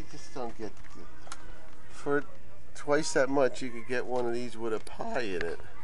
just don't get. For twice that much, you could get one of these with a pie in it.